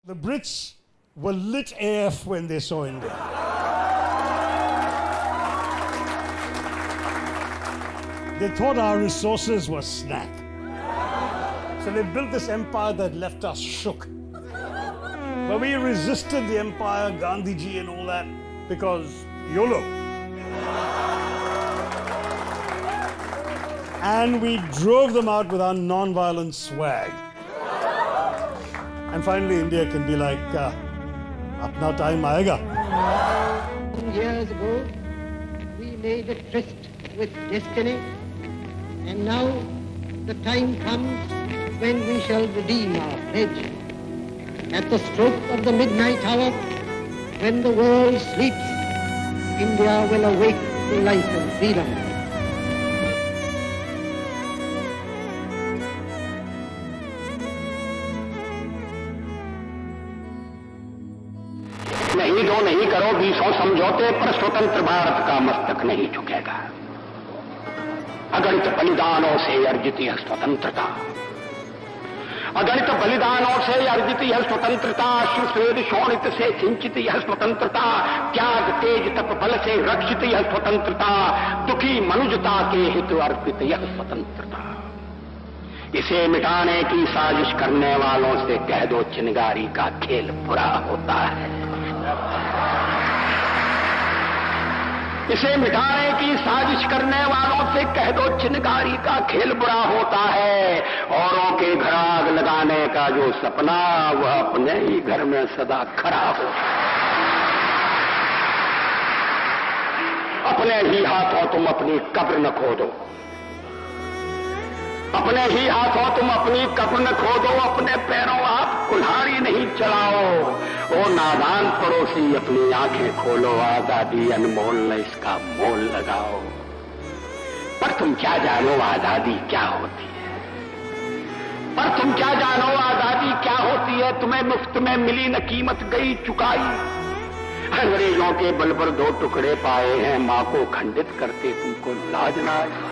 The Brits were lit AF when they saw India. They thought our resources were snack. So they built this empire that left us shook. But we resisted the empire, Gandhiji and all that, because YOLO. And we drove them out with our non-violent swag. And finally, India can be like, apna time aayega. Years ago, we made a tryst with destiny, and now the time comes when we shall redeem our pledge. At the stroke of the midnight hour, when the world sleeps, India will awake to life and freedom. नहीं जो नहीं करो 20 समझौते पर स्वतंत्र भारत का मस्तक नहीं झुकेगा। अगणित बलिदानों से अर्जित यह स्वतंत्रता, अगणित बलिदानों से अर्जित यह स्वतंत्रता, अश्रुस्वेद शोणित से सिंचित यह स्वतंत्रता, त्याग तेज तप बल से रक्षित यह स्वतंत्रता, दुखी मनुजता के हित अर्पित यह स्वतंत्रता। इसे मिटाने की साजिश करने वालों से कह दो चिनगारी का खेल बुरा होता है। इसे मिटाने की साजिश करने वालों से कह दो चिनगारी का खेल बुरा होता है। औरों के घर आग लगाने का जो सपना, वह अपने ही घर में सदा खड़ा हो। अपने ही हाथों तुम अपनी कब्र न खोदो, अपने ही हाथों तुम अपनी कब्र न खोदो, अपने पैरों आप कुल्हाड़ी नहीं चलाओ। ओ नादान पड़ोसी अपनी आंखें खोलो, आजादी अनमोल न इसका मोल लगाओ। पर तुम क्या जानो आजादी क्या होती है, पर तुम क्या जानो आजादी क्या होती है। तुम्हें मुफ्त में मिली न कीमत गई चुकाई, अंग्रेजों के बल पर 2 टुकड़े पाए हैं, मां को खंडित करते तुमको लाज ना आई।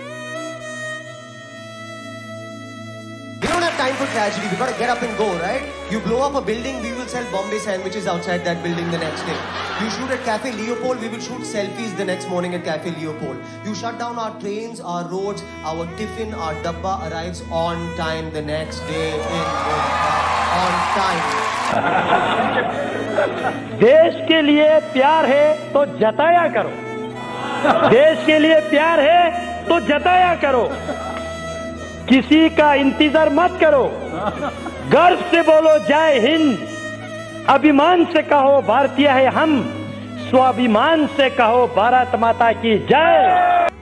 We don't have time for tragedy. We got to get up and go, right? You blow up a building, we will sell Bombay sandwiches outside that building the next day. You shoot at Cafe Leopold, we will shoot selfies the next morning at Cafe Leopold. You shut down our trains, our roads, our tiffin, our dabba arrives on time the next day in Mumbai. On time. देश के लिए प्यार है तो जताया करो, देश के लिए प्यार है तो जताया करो। किसी का इंतजार मत करो, गर्व से बोलो जय हिंद, अभिमान से कहो भारतीय है हम, स्वाभिमान से कहो भारत माता की जय।